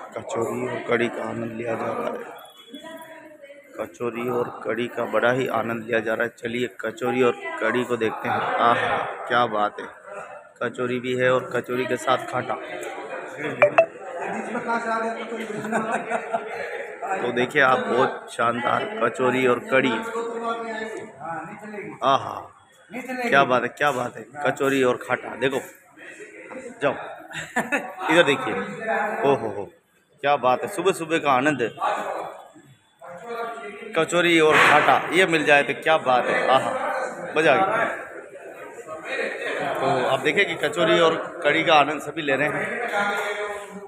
कचौरी और कड़ी का आनंद लिया जा रहा है। कचौरी और कड़ी का बड़ा ही आनंद लिया जा रहा है। चलिए कचौरी और कड़ी को देखते हैं। आह, क्या बात है। कचौरी भी है और कचौरी के साथ खाटा। तो देखिए आप, बहुत शानदार कचौरी और कड़ी। आहा, क्या बात है, क्या बात है। कचौरी और खाटा, देखो जाओ इधर देखिए। हो, क्या बात है। सुबह सुबह का आनंद, कचौरी और खाटा ये मिल जाए तो क्या बात है। आहा, मजा आ गया। तो आप देखिए कि कचौरी और कड़ी का आनंद सभी ले रहे हैं।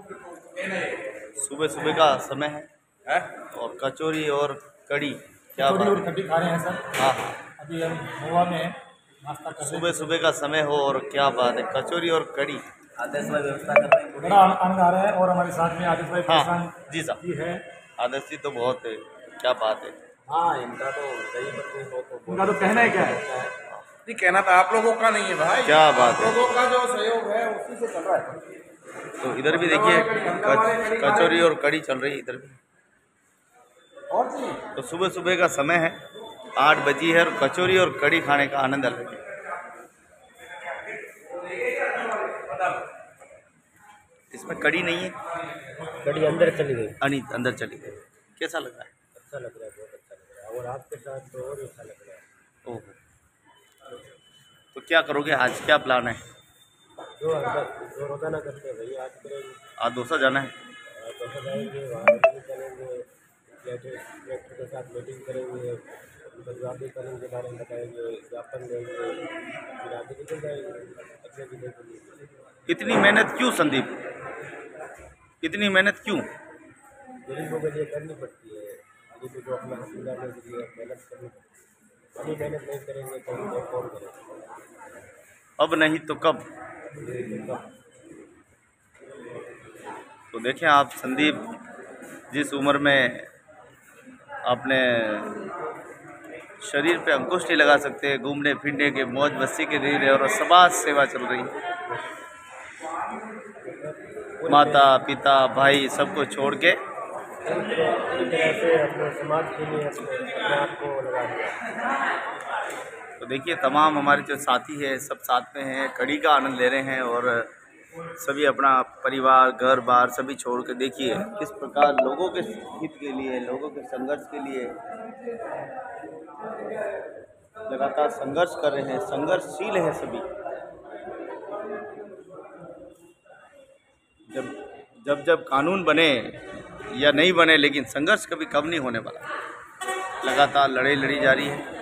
सुबह सुबह का समय है और कचौरी और कड़ी, क्या बात है। कड़ी खा रहे हैं सर। हाँ, अभी हम गोवा में नाश्ता कर रहे हैं। सुबह सुबह का समय हो और क्या बात है, कचौरी और कड़ी। आदेश भाई व्यवस्था कर रहे हैं, बड़ा आनंद आ रहा है। और हमारे साथ में आदेश भाई जी साहब जी है। आदेश जी तो बहुत है, क्या बात है। हाँ, इनका तो सही, उनका तो कहना है क्या है। नहीं कहना था आप लोगों का नहीं है भाई, क्या बात है। लोगों का जो सहयोग है उसी से चल रहा है। तो इधर भी देखिए कचौरी और कड़ी चल रही है इधर भी। और तो सुबह सुबह का समय है, 8 बजी है और कचौरी और कड़ी खाने का आनंद अलग है। इसमें कड़ी नहीं है, कड़ी अंदर चली गई। अंदर चली गई। कैसा लग रहा है। अच्छा लग रहा है, बहुत अच्छा लग रहा है। और आपके साथ तो और अच्छा लग रहा है। ओहो, तो क्या करोगे आज, क्या प्लान है। जो रोजाना करते हैं भैया, आज करेंगे। आज दोसा जाना है। दोसा जाएंगे, वहाँ मीटिंग करेंगे, कलेक्टर के साथ मीटिंग करेंगे, उनको जवाबी कानून के बारे में बताएंगे, ज्ञापन देंगे, फिर आगे निकल जाएंगे अगले जिले के लिए। इतनी मेहनत क्यों संदीप, इतनी मेहनत क्यों। गरीबों के लिए करनी पड़ती है। गरीबों को अपना हक दिलाने के लिए मेहनत करनी पड़ती है। अभी मेहनत नहीं करेंगे तो हम कौन करेंगे। अब नहीं तो कब। तो देखें आप, संदीप जिस उम्र में अपने शरीर पे अंकुश नहीं लगा सकते, घूमने फिरने के मौज मस्ती के दिन और समाज सेवा चल रही है। माता पिता भाई सबको छोड़ के अपने समाज के लिए अपने आप को लगा दिया। तो देखिए तमाम हमारे जो साथी है सब साथ में हैं, कड़ी का आनंद ले रहे हैं और सभी अपना परिवार घर बार सभी छोड़ के देखिए किस प्रकार लोगों के हित के लिए, लोगों के संघर्ष के लिए लगातार संघर्ष कर रहे हैं, संघर्षशील हैं सभी। जब कानून बने या नहीं बने, लेकिन संघर्ष कभी कम नहीं होने वाला। लगातार लड़ाई लड़ी जा रही है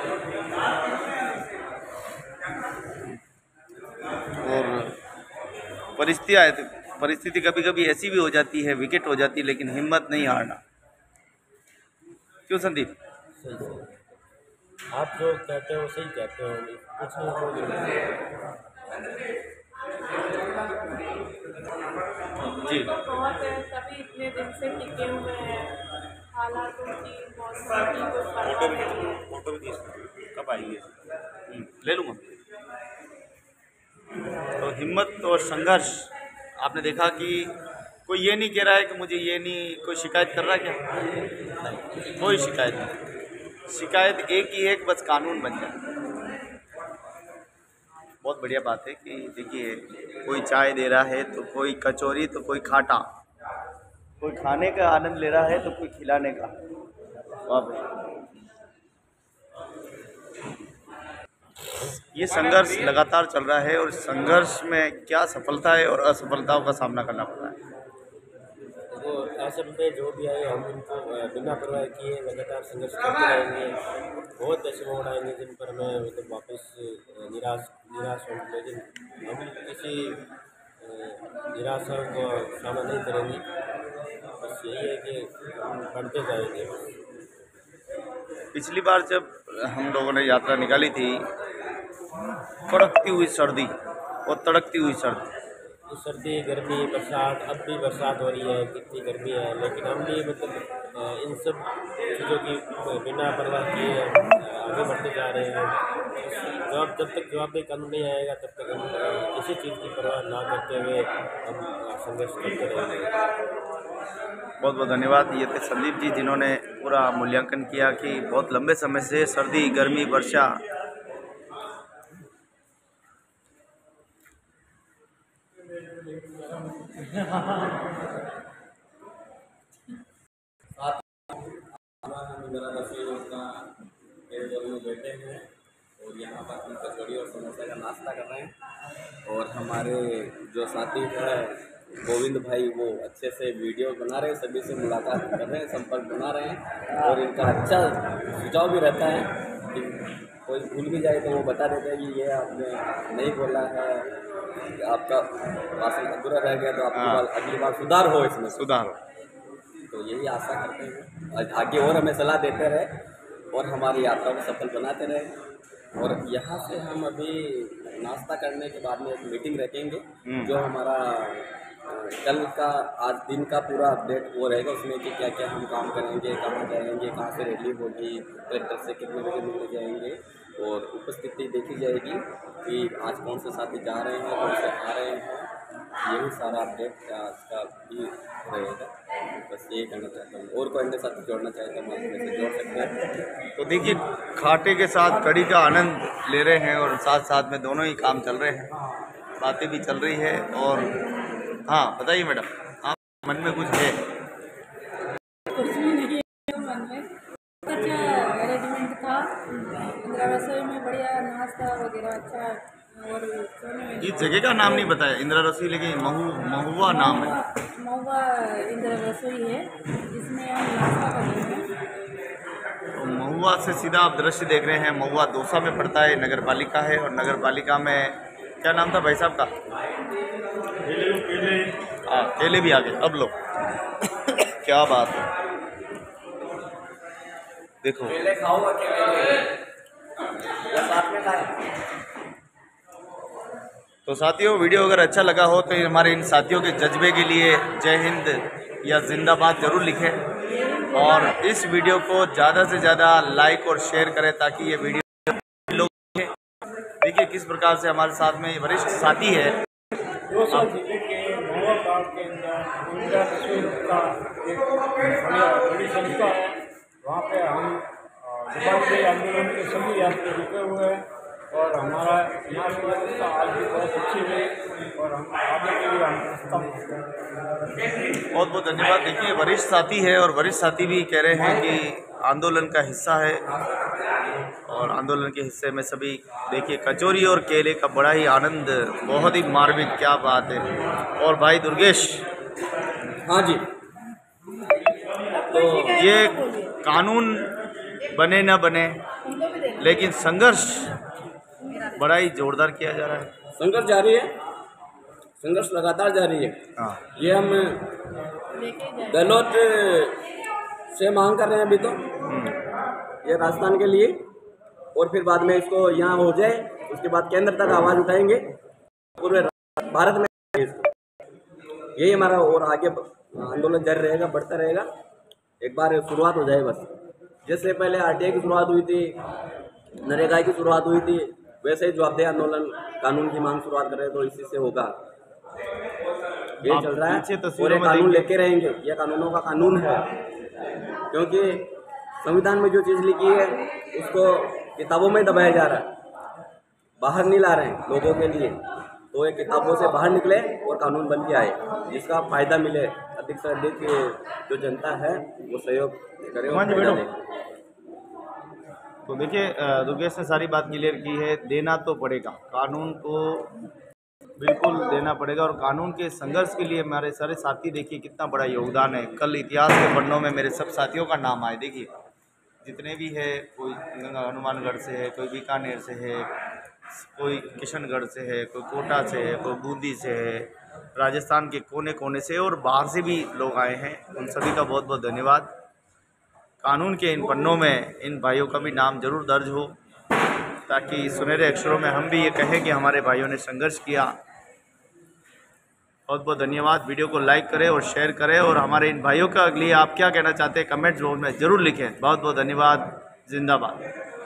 और परिस्थिति कभी कभी ऐसी भी हो जाती है, विकेट हो जाती है, लेकिन हिम्मत नहीं हारना। क्यों संदीप। आप जो कहते हो सही कहते हो, कुछ जी बहुत है, सभी इतने दिन से टिके हुए हैं। हालातों की मौसम की कोई परवाह नहीं है। फोटो भी कब आएंगे, ले लूँगा। तो हिम्मत और संघर्ष, आपने देखा कि कोई ये नहीं कह रहा है कि मुझे ये नहीं, कोई शिकायत कर रहा है क्या, नहीं, कोई शिकायत नहीं। शिकायत एक ही है कि बस कानून बन जाए। बहुत बढ़िया बात है कि देखिए कोई चाय दे रहा है तो कोई कचौरी तो कोई खाटा, कोई खाने का आनंद ले रहा है तो कोई खिलाने का। वाह भाई, ये संघर्ष लगातार चल रहा है और संघर्ष में क्या सफलता है और असफलताओं का सामना करना पड़ रहा है। तो ऐसे में जो भी आए हम इनको बिना परवाह किए लगातार संघर्ष करते रहेंगे। बहुत ऐसे मोड़ आएंगे जिन पर मैं मतलब वापस निराश हूँ, लेकिन हम किसी निराशा को सामना नहीं करेंगे। बस यही है कि हम बढ़ते जाएंगे। पिछली बार जब हम लोगों ने यात्रा निकाली थी, कड़कती हुई सर्दी और तड़कती हुई सर्दी, तो सर्दी गर्मी बरसात, अब भी बरसात हो रही है, कितनी गर्मी है, लेकिन हम भी मतलब इन सब चीज़ों की बिना परवाह किए आगे बढ़ते जा रहे हैं। जब तक जवाबदेही कानून नहीं आएगा तब तक हम किसी चीज़ की परवाह ना करते हुए हम संघर्ष करते रहेंगे। बहुत बहुत धन्यवाद। ये थे संदीप जी जिन्होंने पूरा मूल्यांकन किया कि बहुत लंबे समय से सर्दी गर्मी वर्षा बैठे हैं और यहाँ पर हम कचौड़ी और समोसा का नाश्ता कर रहे हैं। और हमारे जो साथी है गोविंद भाई वो अच्छे से वीडियो बना रहे हैं, सभी से मुलाकात कर रहे हैं, संपर्क बना रहे हैं। और इनका अच्छा सुझाव भी रहता है कि कोई भूल भी जाए तो वो बता देते हैं कि ये आपने नहीं बोला है, आपका भाषण अधूरा रह गया तो आपकी बार अगली बार सुधार हो, इसमें सुधार हो। तो यही आशा करते हैं आगे और हमें सलाह देते रहे और हमारी यात्रा को सफल बनाते रहे। और यहाँ से हम अभी नाश्ता करने के बाद में एक मीटिंग रखेंगे जो हमारा कल का आज दिन का पूरा अपडेट वो रहेगा, उसमें कि क्या क्या हम काम करेंगे, कहाँ जाएंगे, कहाँ से रैली होगी, कलेक्टर से कितने बजे मिलने जाएंगे और उपस्थिति देखी जाएगी कि आज कौन से साथी जा रहे हैं, कौन से आ रहे हैं। यही सारा अपडेट आज का भी रहेगा। बस ये कहना चाहता हूँ। और कोई अन्य साथी जोड़ना चाहे तो हमारे से जोड़ सकते हैं। तो देखिए खाटे के साथ कड़ी का आनंद ले रहे हैं और साथ साथ में दोनों ही काम चल रहे हैं, बातें भी चल रही है। और हाँ बताइए मैडम, आप मन में कुछ है? कुछ भी नहीं है मन में, अच्छा अरेंजमेंट था, इंदिरा रसोई में बढ़िया नाश्ता वगैरह अच्छा। और इस जगह का नाम नहीं बताया, इंदिरा रसोई, लेकिन महुआ नाम है। महुआ इंदिरा रसोई है जिसमें हम नाश्ता कर रहे हैं। तो महुआ से सीधा आप दृश्य देख रहे हैं, महुआ दौसा में पड़ता है, नगर पालिका है। और नगर पालिका में क्या नाम था भाई साहब का? हाँ केले भी आ गए अब लोग क्या बात है, देखो केले खाओ, साथ में खाए। तो साथियों वीडियो अगर अच्छा लगा हो तो हमारे इन साथियों के जज्बे के लिए जय हिंद या जिंदाबाद जरूर लिखें और इस वीडियो को ज़्यादा से ज़्यादा लाइक और शेयर करें ताकि ये वीडियो लोग देखें। देखिए किस प्रकार से हमारे साथ में वरिष्ठ साथी है। दौसा जिले के महुआ गाँव के अंदर इंदिरा रसोई का एक बड़ी संस्था है। वहाँ पे हम जवाबदेही आंदोलन के सभी यात्री रुके हुए हैं और हमारा समाज की व्यवस्था आज भी बहुत अच्छी है और हम आगे के लिए हम बहुत बहुत धन्यवाद। देखिए वरिष्ठ साथी है और वरिष्ठ साथी भी कह रहे हैं कि आंदोलन का हिस्सा है और आंदोलन के हिस्से में सभी देखिए कचौरी और केले का बड़ा ही आनंद, बहुत ही मार्मिक, क्या बात है। और भाई दुर्गेश, हाँ जी, तो ये कानून बने न बने लेकिन संघर्ष बड़ा ही जोरदार किया जा रहा है। संघर्ष जारी है, संघर्ष लगातार जारी है। हाँ ये हम गहलोत से मांग कर रहे हैं अभी तो, ये राजस्थान के लिए, और फिर बाद में इसको यहाँ हो जाए उसके बाद केंद्र तक आवाज़ उठाएंगे पूरे भारत में इसको। यही हमारा और आगे आंदोलन जारी रहेगा, बढ़ता रहेगा। एक बार शुरुआत हो जाए बस, जैसे पहले आरटीआई की शुरुआत हुई थी, नरेगा की शुरुआत हुई थी, वैसे ही जवाबदेही आंदोलन कानून की मांग शुरुआत करें तो इसी से होगा। ये चल रहा है और ये कानून लेके रहेंगे। ये कानूनों का कानून है, क्योंकि संविधान में जो चीज़ लिखी है उसको किताबों में दबाया जा रहा है, बाहर नहीं ला रहे हैं लोगों के लिए। तो ये किताबों से बाहर निकले और कानून बन के आए जिसका फ़ायदा मिले, अधिक से अधिक जो जनता है वो सहयोग करे और फायदा ले। तो देखिए दुर्गेश ने सारी बात क्लियर की है, देना तो पड़ेगा, कानून को बिल्कुल देना पड़ेगा। और कानून के संघर्ष के लिए हमारे सारे साथी देखिए कितना बड़ा योगदान है। कल इतिहास के पन्नों में मेरे सब साथियों का नाम आए, देखिए जितने भी है, कोई हनुमानगढ़ से है, कोई बीकानेर से है, कोई किशनगढ़ से है, कोई कोटा से है, कोई बूंदी से है, राजस्थान के कोने कोने से और बाहर से भी लोग आए हैं। उन सभी का बहुत बहुत धन्यवाद। कानून के इन पन्नों में इन भाइयों का भी नाम जरूर दर्ज हो ताकि सुनहरे अक्षरों में हम भी ये कहें कि हमारे भाइयों ने संघर्ष किया। बहुत बहुत धन्यवाद। वीडियो को लाइक करें और शेयर करें और हमारे इन भाइयों के लिए आप क्या कहना चाहते हैं कमेंट जोन में ज़रूर लिखें। बहुत बहुत धन्यवाद। जिंदाबाद।